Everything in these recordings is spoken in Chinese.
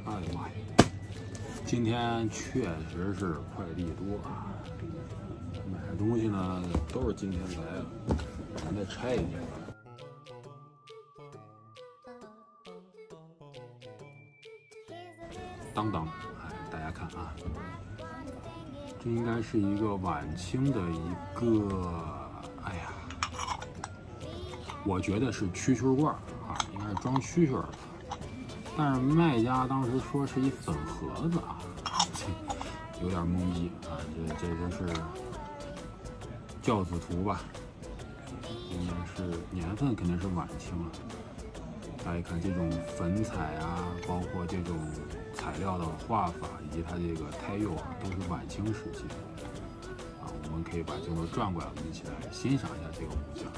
哎呀妈呀！今天确实是快递多，买的东西呢都是今天来的，咱再拆一件。当当，哎，大家看啊，这应该是一个晚清的一个，哎呀，我觉得是蛐蛐罐啊，应该是装蛐蛐的。但是卖家当时说是一粉盒子啊，有点懵逼啊。这就是教子图吧，应该是年份肯定是晚清了。大家看这种粉彩啊，包括这种材料的画法以及它这个胎釉啊，都是晚清时期的啊。我们可以把镜头转过来，我们一起来欣赏一下这个物件。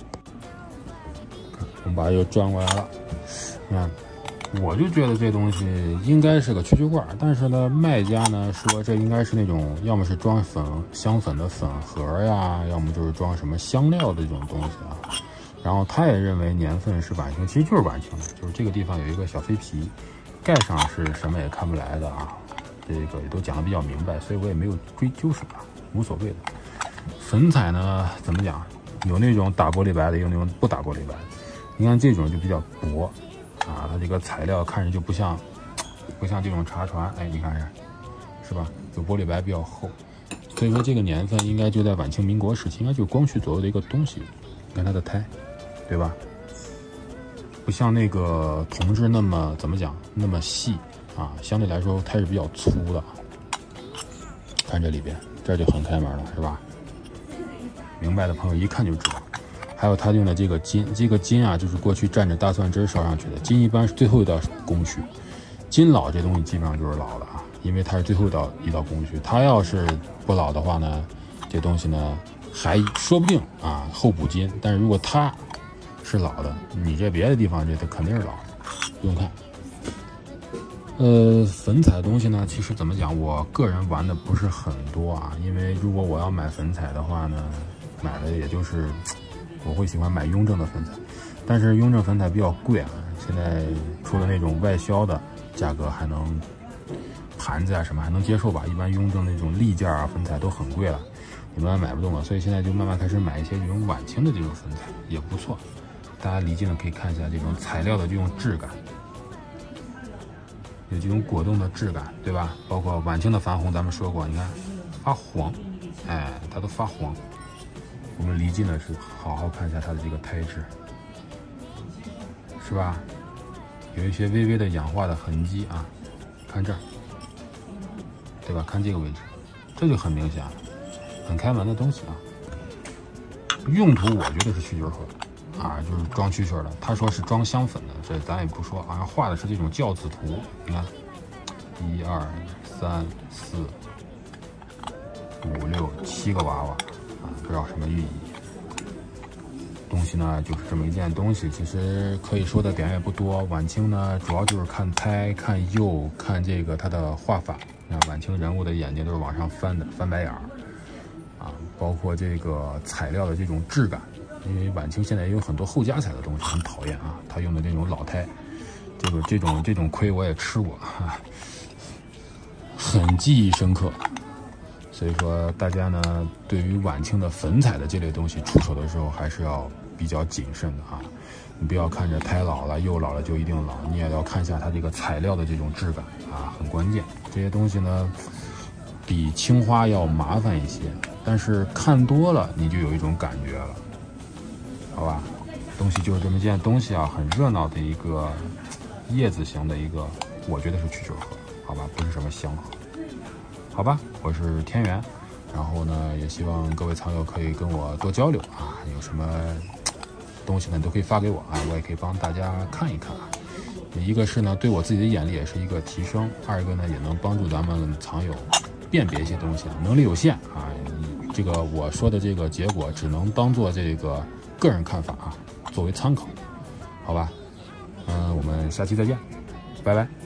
我们把它又转过来了，你看。我就觉得这东西应该是个蛐蛐罐，但是呢，卖家呢说这应该是那种要么是装香粉的粉盒呀，要么就是装什么香料的这种东西啊。然后他也认为年份是晚清，其实就是晚清的，就是这个地方有一个小飞皮，盖上是什么也看不来的啊。这个也都讲得比较明白，所以我也没有追究什么，无所谓的。粉彩呢怎么讲？有那种打玻璃白的，有那种不打玻璃白的。你看这种就比较薄。啊，它这个材料看着就不像这种茶船，哎，你看看，是吧？有玻璃白比较厚，所以说这个年份应该就在晚清民国时期，应该就是光绪左右的一个东西。你看它的胎，对吧？不像那个铜制那么怎么讲那么细啊，相对来说胎是比较粗的。看这里边，这就很开门了，是吧？明白的朋友一看就知道。还有他用的这个金，这个金啊，就是过去蘸着大蒜汁烧上去的。金一般是最后一道工序，金老这东西基本上就是老的啊，因为它是最后一道工序。它要是不老的话呢，这东西呢还说不定啊后补金。但是如果它是老的，你这别的地方这肯定是老的，不用看。粉彩的东西呢，其实怎么讲，我个人玩的不是很多啊，因为如果我要买粉彩的话呢，买的也就是。我会喜欢买雍正的粉彩，但是雍正粉彩比较贵啊。现在除了那种外销的，价格还能盘子啊什么还能接受吧。一般雍正那种立件啊粉彩都很贵了，你们买不动了，所以现在就慢慢开始买一些这种晚清的这种粉彩，也不错。大家离近了可以看一下这种材料的这种质感，有这种果冻的质感，对吧？包括晚清的矾红，咱们说过，你看发黄，哎，它都发黄。我们离近了是好好看一下它的这个胎质，是吧？有一些微微的氧化的痕迹啊，看这儿，对吧？看这个位置，这就很明显了，很开门的东西啊。用途我觉得是蛐蛐盒啊，就是装蛐蛐的。他说是装香粉的，这咱也不说啊。画的是这种教子图，你看，1、2、3、4、5、6、7个娃娃。不知道什么寓意。东西呢，就是这么一件东西，其实可以说的点也不多。晚清呢，主要就是看胎、看釉、看这个它的画法。那晚清人物的眼睛都是往上翻的，翻白眼儿啊，包括这个材料的这种质感。因为晚清现在也有很多后加彩的东西，很讨厌啊。他用的这种老胎，这种亏我也吃过，很记忆深刻。所以说，大家呢对于晚清的粉彩的这类东西出手的时候，还是要比较谨慎的啊。你不要看着胎老了、釉老了就一定老，你也要看一下它这个材料的这种质感啊，很关键。这些东西呢，比青花要麻烦一些，但是看多了你就有一种感觉了，好吧？东西就是这么一件东西啊，很热闹的一个叶子型的一个，我觉得是蛐蛐盒，好吧？不是什么香盒。好吧，我是天元，然后呢，也希望各位藏友可以跟我多交流啊，有什么东西呢，你都可以发给我啊，我也可以帮大家看一看啊。一个是呢，对我自己的眼力也是一个提升；二一个呢，也能帮助咱们藏友辨别一些东西。能力有限啊，这个我说的这个结果只能当做这个个人看法啊，作为参考，好吧？我们下期再见，拜拜。